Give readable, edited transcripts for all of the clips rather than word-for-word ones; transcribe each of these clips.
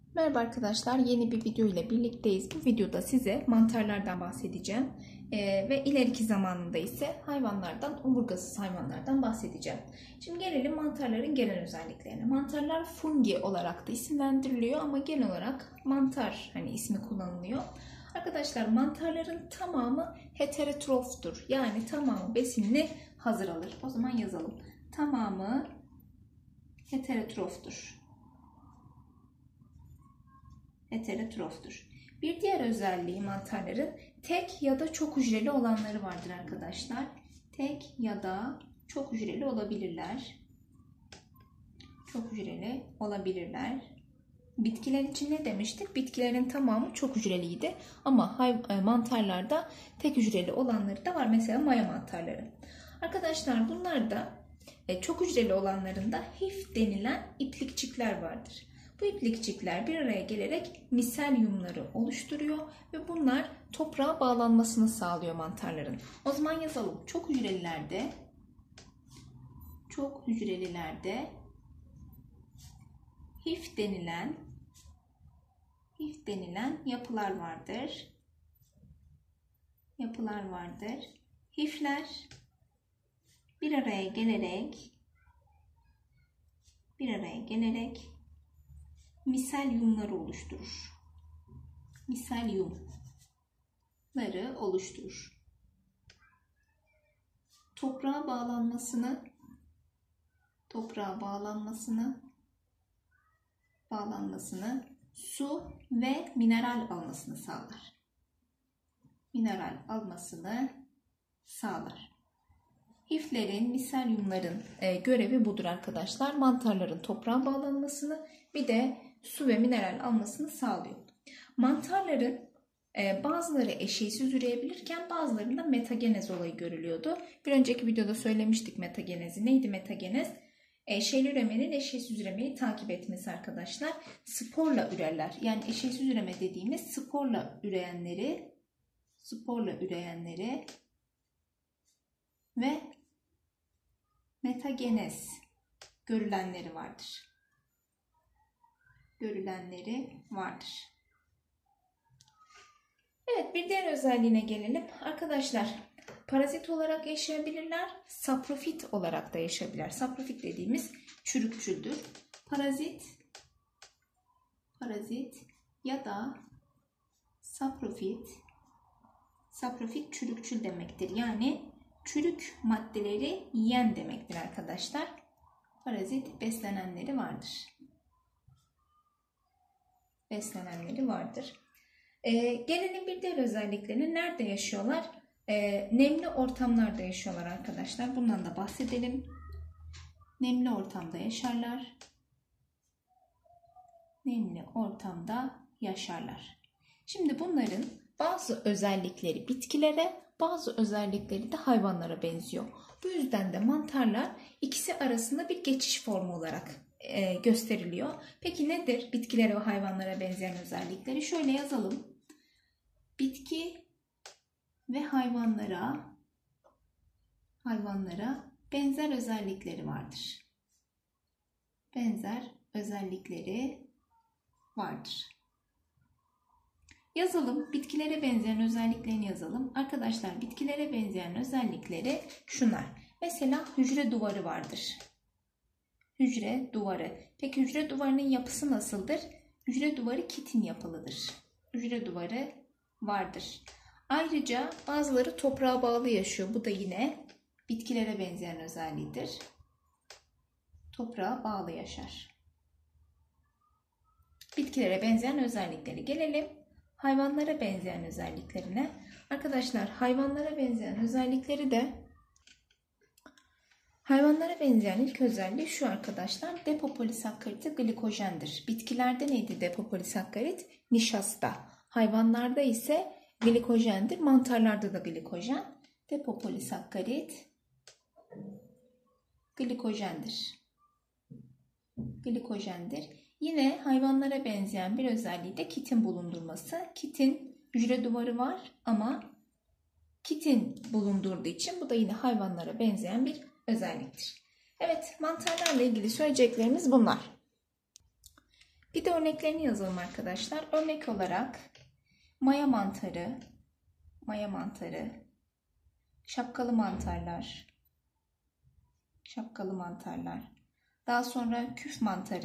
Merhaba arkadaşlar, yeni bir video ile birlikteyiz. Bu videoda size mantarlardan bahsedeceğim ve ileriki zamanında ise hayvanlardan, omurgasız hayvanlardan bahsedeceğim. Şimdi gelelim mantarların genel özelliklerine. Mantarlar fungi olarak da isimlendiriliyor ama genel olarak mantar ismi kullanılıyor. Arkadaşlar mantarların tamamı heterotroftur, yani tamamı besinini hazır alır. O zaman yazalım. Tamamı heterotroftur. Heterotroftur. Bir diğer özelliği mantarların tek ya da çok hücreli olanları vardır arkadaşlar. Tek ya da çok hücreli olabilirler. Çok hücreli olabilirler. Bitkiler için ne demiştik? Bitkilerin tamamı çok hücreliydi. Ama mantarlarda tek hücreli olanları da var. Mesela maya mantarları. Arkadaşlar bunlarda çok hücreli olanlarında hif denilen iplikçikler vardır. Bu iplikçikler bir araya gelerek miselyumları oluşturuyor ve bunlar toprağa bağlanmasını sağlıyor mantarların. O zaman yazalım. Çok hücrelilerde hif denilen yapılar vardır. Hifler bir araya gelerek miselyumları oluşturur. Toprağa bağlanmasını, su ve mineral almasını sağlar. Hiflerin, miselyumların görevi budur arkadaşlar. Mantarların toprağa bağlanmasını, bir de su ve mineral almasını sağlıyor. Mantarların bazıları eşeysiz üreyebilirken bazılarında metagenez olayı görülüyordu. Bir önceki videoda söylemiştik metagenezi. Neydi metagenez? Eşeyli üremenin eşeysiz üremeyi takip etmesi arkadaşlar. Sporla ürerler. Yani eşeysiz üreme dediğimiz sporla üreyenleri ve metagenez görülenleri vardır. Evet, bir diğer özelliğine gelelim. Arkadaşlar parazit olarak yaşayabilirler, saprofit olarak da yaşayabilirler. Saprofit dediğimiz çürükçüldür. Parazit ya da saprofit çürükçül demektir. Yani çürük maddeleri yiyen demektir arkadaşlar. Parazit beslenenleri vardır. Gelelim bir diğer özelliklerine. Nerede yaşıyorlar? Nemli ortamlarda yaşıyorlar arkadaşlar. Bundan da bahsedelim. Nemli ortamda yaşarlar. Şimdi bunların bazı özellikleri bitkilere, bazı özellikleri de hayvanlara benziyor. Bu yüzden de mantarlar ikisi arasında bir geçiş formu olarak gösteriliyor. Peki nedir bitkilere ve hayvanlara benzeyen özellikleri? Şöyle yazalım. Bitki ve hayvanlara benzer özellikleri vardır. Yazalım. Bitkilere benzeyen özelliklerini yazalım. Arkadaşlar bitkilere benzeyen özellikleri şunlar. Mesela hücre duvarı vardır. Hücre duvarı. Peki hücre duvarının yapısı nasıldır? Hücre duvarı kitin yapılıdır. Hücre duvarı vardır. Ayrıca bazıları toprağa bağlı yaşıyor. Bu da yine bitkilere benzeyen özelliğidir. Toprağa bağlı yaşar. Bitkilere benzeyen özellikleri. Gelelim hayvanlara benzeyen özelliklerine. Arkadaşlar hayvanlara benzeyen ilk özelliği şu arkadaşlar. Depopolisakkariti glikojendir. Bitkilerde neydi depopolisakkarit? Nişasta. Hayvanlarda ise glikojendir. Mantarlarda da glikojen. Depopolisakkarit glikojendir. Yine hayvanlara benzeyen bir özelliği de kitin bulundurması. Kitin hücre duvarı var ama kitin bulundurduğu için bu da yine hayvanlara benzeyen bir özelliktir. Evet, mantarlarla ilgili söyleyeceklerimiz bunlar. Bir de örneklerini yazalım arkadaşlar. Örnek olarak maya mantarı, şapkalı mantarlar. Daha sonra küf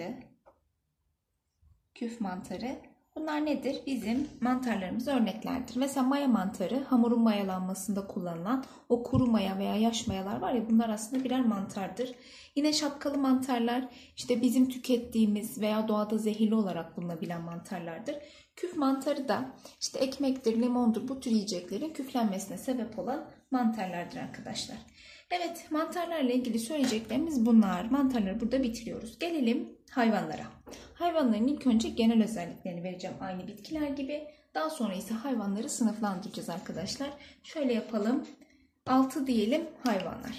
mantarı. Bunlar nedir? Bizim mantarlarımız örneklerdir. Mesela maya mantarı, hamurun mayalanmasında kullanılan o kuru maya veya yaş mayalar var ya, bunlar aslında birer mantardır. Yine şapkalı mantarlar işte bizim tükettiğimiz veya doğada zehirli olarak bulunabilen mantarlardır. Küf mantarı da işte ekmektir, limondur, bu tür yiyeceklerin küflenmesine sebep olan mantarlardır arkadaşlar. Evet, mantarlarla ilgili söyleyeceklerimiz bunlar. Mantarları burada bitiriyoruz. Gelelim hayvanlara. Hayvanların ilk önce genel özelliklerini vereceğim aynı bitkiler gibi. Daha sonra ise hayvanları sınıflandıracağız arkadaşlar. Şöyle yapalım. 6 diyelim hayvanlar.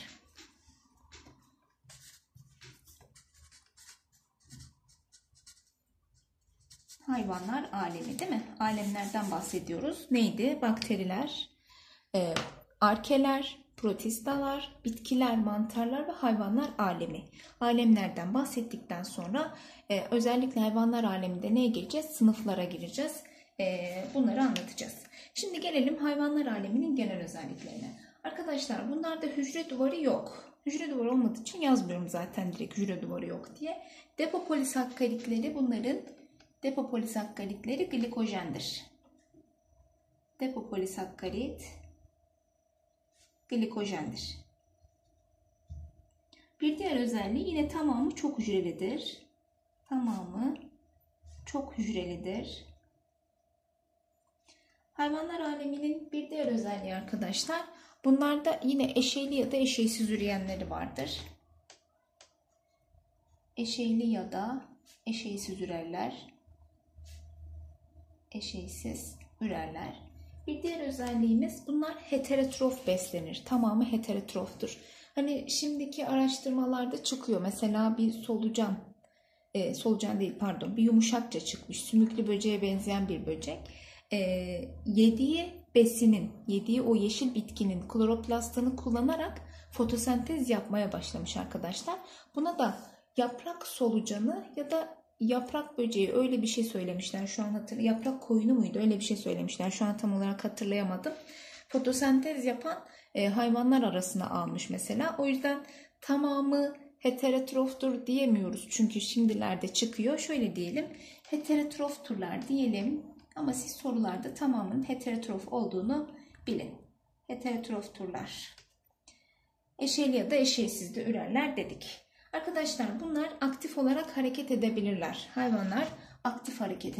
Hayvanlar alemi değil mi? Alemlerden bahsediyoruz. Neydi? Bakteriler, arkeler, protistalar, bitkiler, mantarlar ve hayvanlar alemi. Alemlerden bahsettikten sonra özellikle hayvanlar aleminde neye gireceğiz? Sınıflara gireceğiz. Bunları anlatacağız. Şimdi gelelim hayvanlar aleminin genel özelliklerine. Arkadaşlar bunlarda hücre duvarı yok. Hücre duvarı olmadığı için yazmıyorum zaten direkt hücre duvarı yok diye. Depopolisakkaritleri, bunların depopolisakkaritleri glikojendir. Depopolisakkarit glikojendir. Bir diğer özelliği yine tamamı çok hücrelidir. Hayvanlar aleminin bir diğer özelliği arkadaşlar, bunlarda yine eşeyli ya da eşeysiz üreyenleri vardır. Eşeyli ya da eşeysiz ürerler. Bir diğer özelliğimiz, bunlar heterotrof beslenir. Tamamı heterotroftur. Hani şimdiki araştırmalarda çıkıyor. Mesela bir bir yumuşakça çıkmış, sümüklü böceğe benzeyen bir böcek. Yediği o yeşil bitkinin kloroplastını kullanarak fotosentez yapmaya başlamış arkadaşlar. Buna da yaprak solucanı ya da yaprak böceği, öyle bir şey söylemişler. Şu an yaprak koyunu muydu? Öyle bir şey söylemişler. Şu an tam olarak hatırlayamadım. Fotosentez yapan hayvanlar arasına almış mesela. O yüzden tamamı heterotroftur diyemiyoruz. Çünkü şimdilerde çıkıyor. Şöyle diyelim. Heterotrofturlar diyelim. Ama siz sorularda tamamının heterotrof olduğunu bilin. Heterotrofturlar. Eşeyli ya da eşeysiz de ürerler dedik. Arkadaşlar bunlar aktif olarak hareket edebilirler. Hayvanlar aktif hareket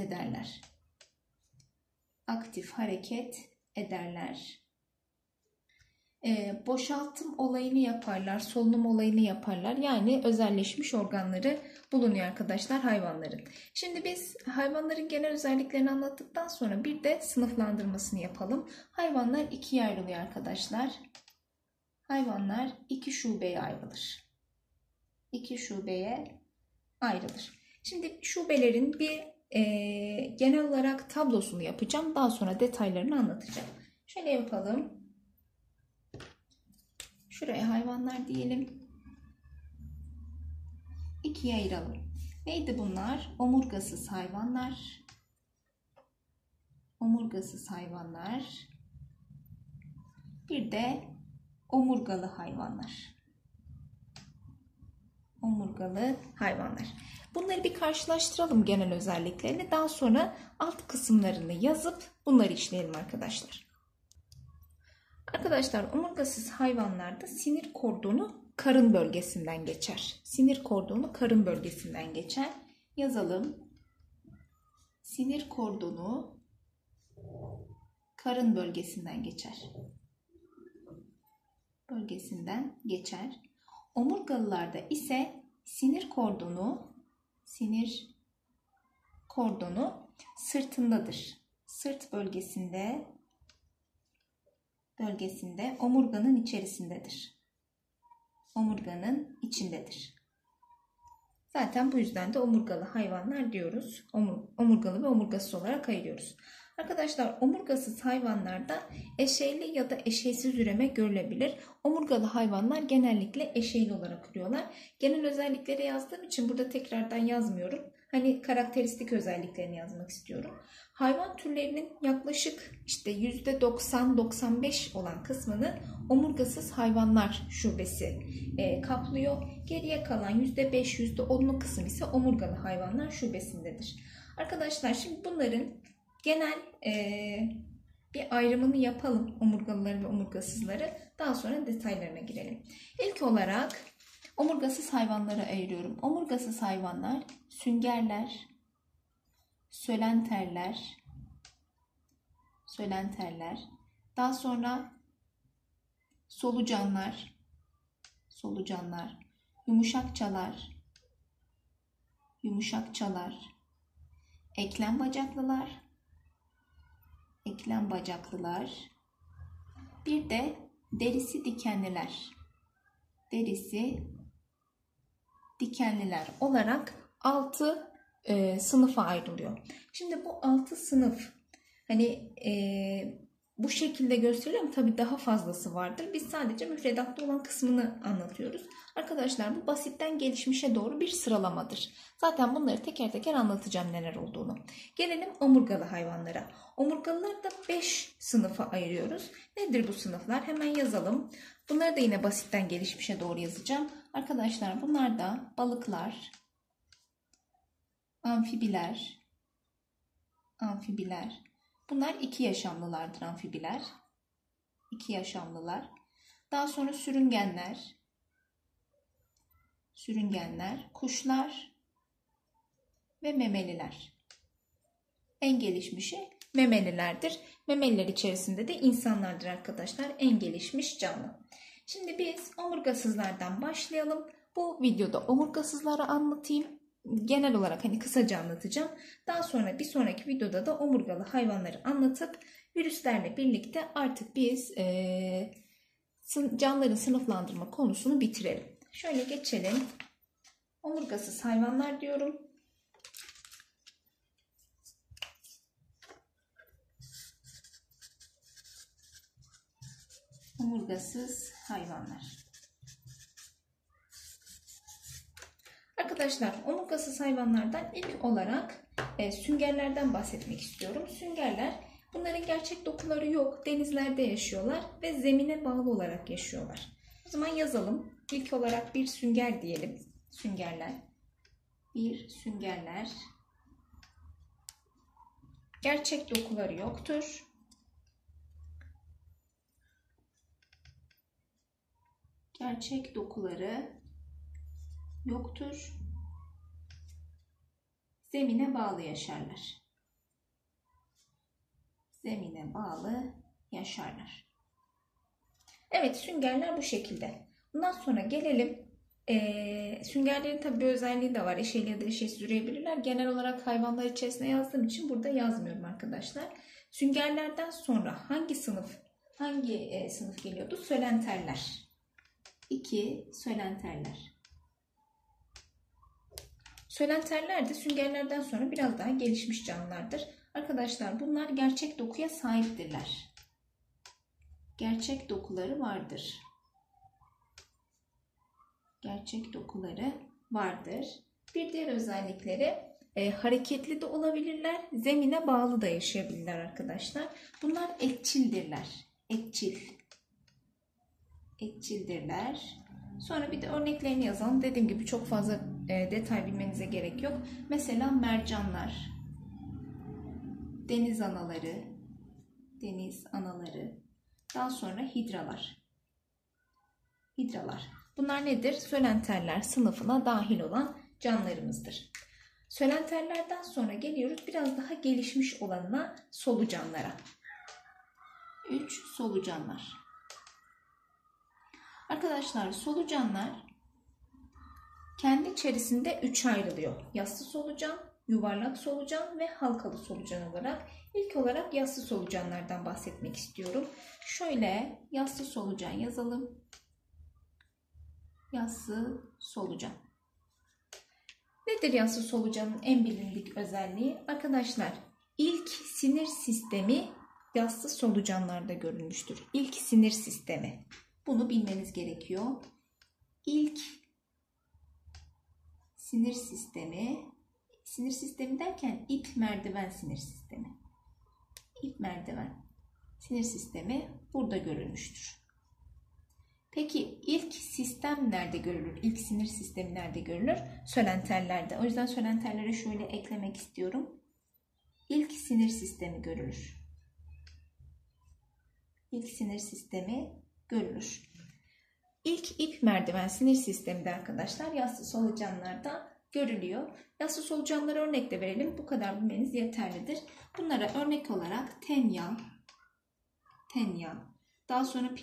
ederler. Boşaltım olayını yaparlar, solunum olayını yaparlar. Yani özelleşmiş organları bulunuyor arkadaşlar hayvanların. Şimdi biz hayvanların genel özelliklerini anlattıktan sonra bir de sınıflandırmasını yapalım. Hayvanlar ikiye ayrılıyor arkadaşlar. Hayvanlar iki şubeye ayrılır. Şimdi şubelerin bir genel olarak tablosunu yapacağım. Daha sonra detaylarını anlatacağım. Şöyle yapalım. Şuraya hayvanlar diyelim. İkiye ayıralım. Neydi bunlar? Omurgasız hayvanlar. Bir de omurgalı hayvanlar. Bunları bir karşılaştıralım genel özelliklerini. Daha sonra alt kısımlarını yazıp bunları işleyelim arkadaşlar. Arkadaşlar omurgasız hayvanlarda sinir kordonu karın bölgesinden geçer. Yazalım. Sinir kordonu karın bölgesinden geçer. Omurgalılarda ise sinir kordonu sırtındadır. Sırt bölgesinde omurganın içindedir. Zaten bu yüzden de omurgalı hayvanlar diyoruz. Omurgalı ve omurgasız olarak ayırıyoruz. Arkadaşlar omurgasız hayvanlarda eşeyli ya da eşeysiz üreme görülebilir. Omurgalı hayvanlar genellikle eşeyli olarak ürüyorlar. Genel özellikleri yazdığım için burada tekrardan yazmıyorum. hani karakteristik özelliklerini yazmak istiyorum. Hayvan türlerinin yaklaşık işte %90-95 olan kısmını omurgasız hayvanlar şubesi kaplıyor. Geriye kalan %5-10'luk kısım ise omurgalı hayvanlar şubesindedir. Arkadaşlar şimdi bunların genel bir ayrımını yapalım, omurgalıları ve omurgasızları. Daha sonra detaylarına girelim. İlk olarak omurgasız hayvanları ayırıyorum. Omurgasız hayvanlar süngerler, sölenterler, daha sonra solucanlar, yumuşakçalar, eklem bacaklılar, bir de derisi dikenliler olarak 6 sınıfa ayrılıyor. Şimdi bu 6 sınıf hani bu şekilde gösteriliyor ama tabii daha fazlası vardır. Biz sadece müfredatta olan kısmını anlatıyoruz. Arkadaşlar bu basitten gelişmişe doğru bir sıralamadır. Zaten bunları teker teker anlatacağım neler olduğunu. Gelelim omurgalı hayvanlara. Omurgalıları da 5 sınıfa ayırıyoruz. Nedir bu sınıflar? Hemen yazalım. Bunları da yine basitten gelişmişe doğru yazacağım. Arkadaşlar bunlar da balıklar, amfibiler. Bunlar 2 yaşamlılardır amfibiler. 2 yaşamlılar. Daha sonra sürüngenler, kuşlar ve memeliler. En gelişmişi memelilerdir. Memeliler içerisinde de insanlardır arkadaşlar. En gelişmiş canlı. Şimdi biz omurgasızlardan başlayalım. Bu videoda omurgasızları anlatayım. Genel olarak hani kısaca anlatacağım. Daha sonra bir sonraki videoda da omurgalı hayvanları anlatıp virüslerle birlikte artık biz canlıların sınıflandırma konusunu bitirelim. Şöyle geçelim. Omurgasız hayvanlar diyorum. Omurgasız hayvanlar. Arkadaşlar omurgasız hayvanlardan ilk olarak süngerlerden bahsetmek istiyorum. Süngerler, bunların gerçek dokuları yok. Denizlerde yaşıyorlar ve zemine bağlı olarak yaşıyorlar. O zaman yazalım. İlk olarak bir sünger diyelim. Süngerler. Gerçek dokuları yoktur. Zemine bağlı yaşarlar. Evet, süngerler bu şekilde. Bundan sonra gelelim. Süngerlerin tabii bir özelliği de var. Eşeğli ya da eşeğsiz üreyebilirler. Genel olarak hayvanlar içerisinde yazdığım için burada yazmıyorum arkadaşlar. Süngerlerden sonra hangi sınıf geliyordu? Sölenterler. 2 sölenterler. Sölenterler de süngerlerden sonra biraz daha gelişmiş canlılardır. Arkadaşlar bunlar gerçek dokuya sahiptirler. Gerçek dokuları vardır. Bir diğer özellikleri hareketli de olabilirler, zemine bağlı da yaşayabilirler arkadaşlar. Bunlar etçildirler. Etçildirler. Sonra bir de örneklerini yazalım. Dediğim gibi çok fazla detay bilmenize gerek yok. Mesela mercanlar, deniz anaları, daha sonra hidralar. Bunlar nedir? Sölenterler sınıfına dahil olan canlılarımızdır. Sölenterlerden sonra geliyoruz biraz daha gelişmiş olanına, solucanlara. 3 solucanlar. Arkadaşlar solucanlar kendi içerisinde 3 ayrılıyor. Yassı solucan, yuvarlak solucan ve halkalı solucan olarak. İlk olarak yassı solucanlardan bahsetmek istiyorum. Şöyle yassı solucan yazalım. Yassı solucan. Nedir yassı solucanın en bilindik özelliği? Arkadaşlar ilk sinir sistemi yassı solucanlarda görülmüştür. İlk sinir sistemi. Bunu bilmeniz gerekiyor. İlk sinir sistemi Sinir sistemi derken ip merdiven sinir sistemi. İp merdiven sinir sistemi burada görülmüştür. Peki ilk sistem nerede görülür? İlk sinir sistemi nerede görülür? Sölenterlerde. O yüzden sölenterlere şöyle eklemek istiyorum. İlk sinir sistemi görülür. İlk sinir sistemi görülür. İlk ip merdiven sinir sistemi de arkadaşlar yassı solucanlarda görülüyor. Yassı solucanlara örnek de verelim. Bu kadar bilmeniz yeterlidir. Bunlara örnek olarak tenya, daha sonra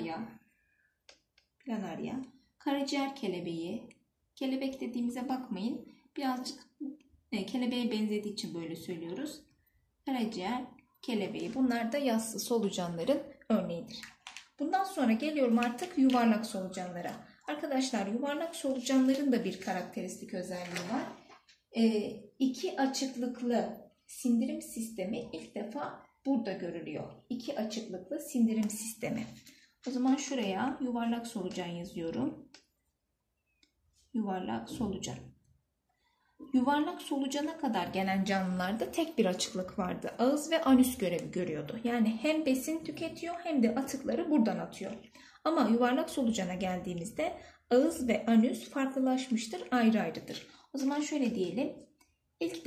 planarya, karaciğer kelebeği, kelebek dediğimize bakmayın. Birazcık kelebeğe benzediği için böyle söylüyoruz. Karaciğer kelebeği. Bunlar da yassı solucanların örneğidir. Bundan sonra geliyorum artık yuvarlak solucanlara. Arkadaşlar yuvarlak solucanların da bir karakteristik özelliği var. İki açıklıklı sindirim sistemi ilk defa burada görülüyor. İki açıklıklı sindirim sistemi. O zaman şuraya yuvarlak solucan yazıyorum. Yuvarlak solucan. Yuvarlak solucana kadar gelen canlılarda tek bir açıklık vardı. Ağız ve anüs görevi görüyordu. Yani hem besin tüketiyor hem de atıkları buradan atıyor. Ama yuvarlak solucana geldiğimizde ağız ve anüs farklılaşmıştır, ayrı ayrıdır. O zaman şöyle diyelim. İlk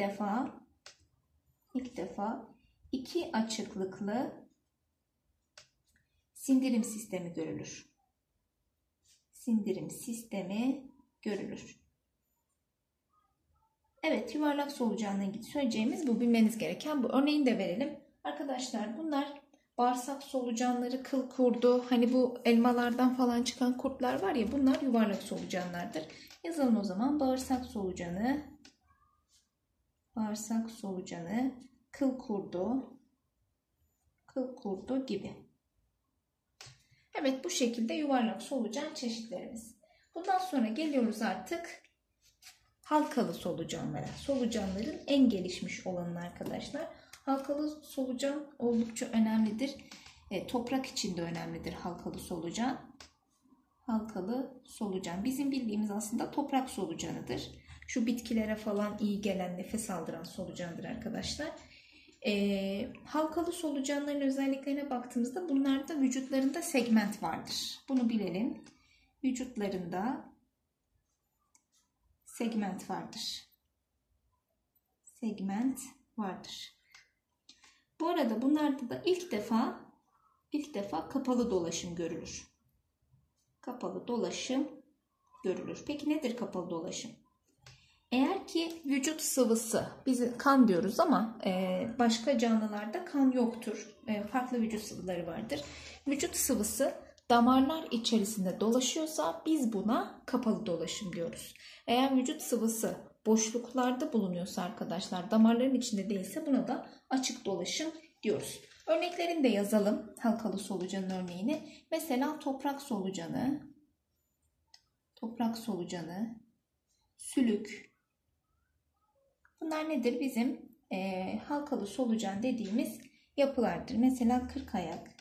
defa iki açıklıklı sindirim sistemi görülür. Sindirim sistemi görülür. Evet, yuvarlak solucanla ilgili söyleyeceğimiz bu, bilmeniz gereken bu. Örneğini de verelim. Arkadaşlar bunlar bağırsak solucanları, kıl kurdu, hani bu elmalardan falan çıkan kurtlar var ya, bunlar yuvarlak solucanlardır. Yazalım o zaman bağırsak solucanı, kıl kurdu gibi. Evet, bu şekilde yuvarlak solucan çeşitlerimiz. Bundan sonra geliyoruz artık halkalı solucanlara. Solucanların en gelişmiş olanı arkadaşlar. Halkalı solucan oldukça önemlidir. Toprak için de önemlidir halkalı solucan. Halkalı solucan bizim bildiğimiz aslında toprak solucanıdır. Şu bitkilere falan iyi gelen, nefes aldıran solucandır arkadaşlar. Halkalı solucanların özelliklerine baktığımızda bunlarda vücutlarında segment vardır. Bunu bilelim. Vücutlarında segment vardır. Bu arada bunlarda da ilk defa kapalı dolaşım görülür. Kapalı dolaşım görülür. Peki nedir kapalı dolaşım? Eğer ki vücut sıvısı, biz kan diyoruz ama başka canlılarda kan yoktur. Farklı vücut sıvıları vardır. Vücut sıvısı damarlar içerisinde dolaşıyorsa biz buna kapalı dolaşım diyoruz. Eğer vücut sıvısı boşluklarda bulunuyorsa arkadaşlar, damarların içinde değilse buna da açık dolaşım diyoruz. Örneklerini de yazalım, halkalı solucanın örneğini. Mesela toprak solucanı, sülük. Bunlar nedir? Bizim halkalı solucan dediğimiz yapılardır. Mesela kırk ayak.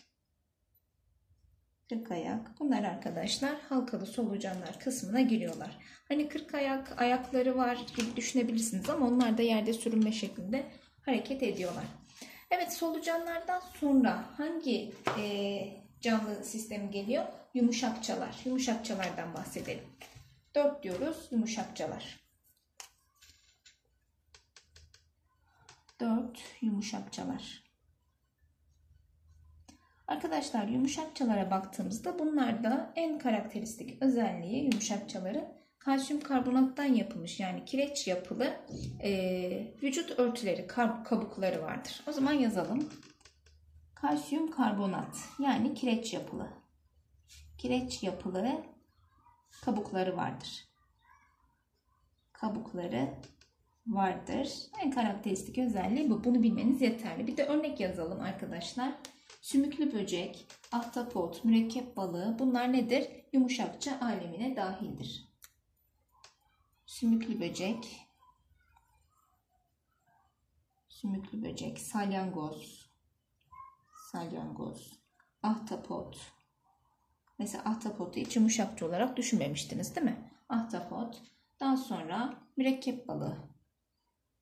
Bunlar arkadaşlar halkalı solucanlar kısmına giriyorlar. Hani 40 ayakları var gibi düşünebilirsiniz ama onlar da yerde sürünme şeklinde hareket ediyorlar. Evet, solucanlardan sonra hangi canlı sistemi geliyor? Yumuşakçalar. Yumuşakçalardan bahsedelim. 4 diyoruz yumuşakçalar. 4 yumuşakçalar. Arkadaşlar yumuşakçalara baktığımızda bunlarda en karakteristik özelliği yumuşakçaların kalsiyum karbonattan yapılmış, yani kireç yapılı vücut örtüleri, kabukları vardır. O zaman yazalım. Kalsiyum karbonat, yani kireç yapılı kabukları vardır. En karakteristik özelliği bu. Bunu bilmeniz yeterli. Bir de örnek yazalım arkadaşlar. Sümüklü böcek, ahtapot, mürekkep balığı, bunlar nedir? Yumuşakça alemine dahildir. Sümüklü böcek, salyangoz, ahtapot. Mesela ahtapotu hiç yumuşakça olarak düşünmemiştiniz değil mi? Ahtapot. Daha sonra mürekkep balığı.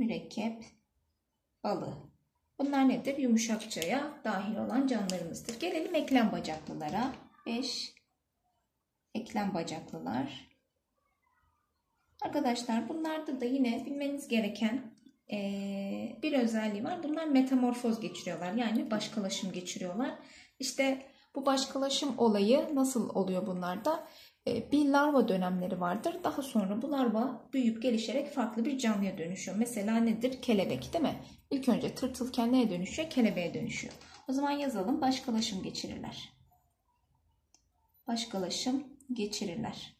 mürekkep balığı. Bunlar nedir? Yumuşakçaya dahil olan canlılarımızdır. Gelelim eklem bacaklılara. 5 eklem bacaklılar. Arkadaşlar bunlarda da yine bilmeniz gereken bir özelliği var. Bunlar metamorfoz geçiriyorlar. Yani başkalaşım geçiriyorlar. İşte bu başkalaşım olayı nasıl oluyor bunlarda? Bir larva dönemleri vardır. Daha sonra bu larva büyüyüp gelişerek farklı bir canlıya dönüşüyor. Mesela nedir? Kelebek, değil mi? İlk önce tırtılken neye dönüşüyor? Kelebeğe dönüşüyor. O zaman yazalım. Başkalaşım geçirirler. Başkalaşım geçirirler.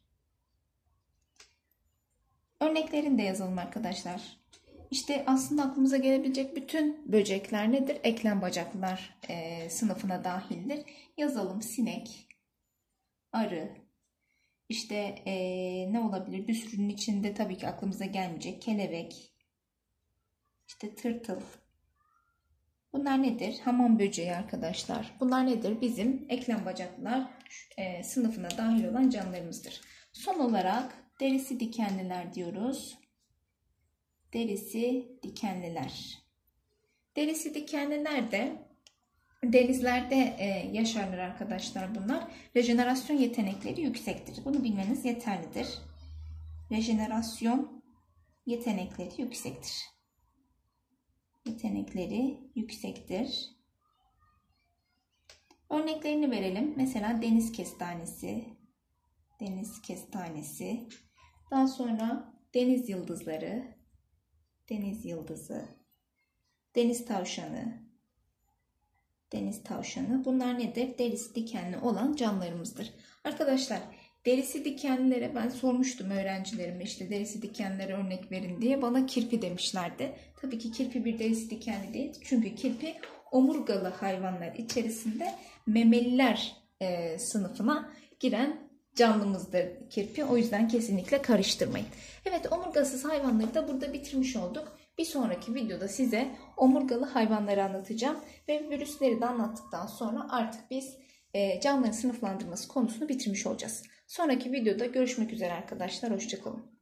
Örneklerini de yazalım arkadaşlar. İşte aslında aklımıza gelebilecek bütün böcekler nedir? Eklem bacaklılar sınıfına dahildir. Yazalım: sinek, arı, işte ne olabilir? Bir sürünün içinde tabii ki aklımıza gelmeyecek. Kelebek, işte tırtıl. Bunlar nedir? Hamam böceği arkadaşlar. Bunlar nedir? Bizim eklem bacaklılar sınıfına dahil olan canlılarımızdır. Son olarak derisi dikenliler diyoruz. Derisi dikenliler. Derisi dikenliler de denizlerde yaşarlar arkadaşlar bunlar. Rejenerasyon yetenekleri yüksektir. Bunu bilmeniz yeterlidir. Rejenerasyon yetenekleri yüksektir. Yetenekleri yüksektir. Örneklerini verelim. Mesela deniz kestanesi. Deniz kestanesi. Daha sonra deniz yıldızları. Deniz yıldızı. Deniz tavşanı. Deniz tavşanı. Bunlar nedir? Derisi dikenli olan canlılarımızdır. Arkadaşlar derisi dikenlilere ben sormuştum öğrencilerime, işte derisi dikenlilere örnek verin diye. Bana kirpi demişlerdi. Tabii ki kirpi bir derisi dikenli değil. Çünkü kirpi omurgalı hayvanlar içerisinde memeliler sınıfına giren canlımızdır kirpi. O yüzden kesinlikle karıştırmayın. Evet, omurgasız hayvanları da burada bitirmiş olduk. Bir sonraki videoda size omurgalı hayvanları anlatacağım. Ve virüsleri de anlattıktan sonra artık biz canlıların sınıflandırması konusunu bitirmiş olacağız. Sonraki videoda görüşmek üzere arkadaşlar. Hoşça kalın.